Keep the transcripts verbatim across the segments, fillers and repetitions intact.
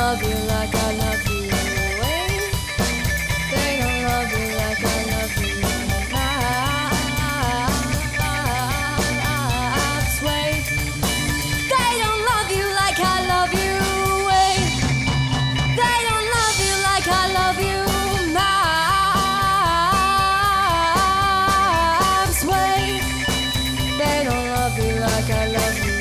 love you like I love you. Wait, they don't love you like I love you. Maps, wait, they don't love you like I love you. Wait, they don't love you like I love you. Maps, wait, they don't love you like I love you.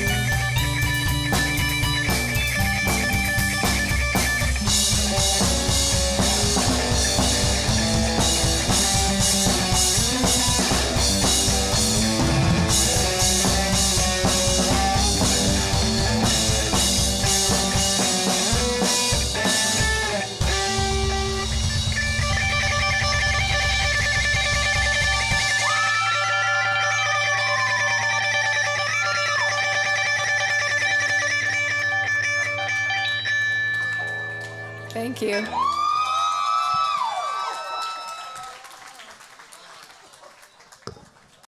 Thank you.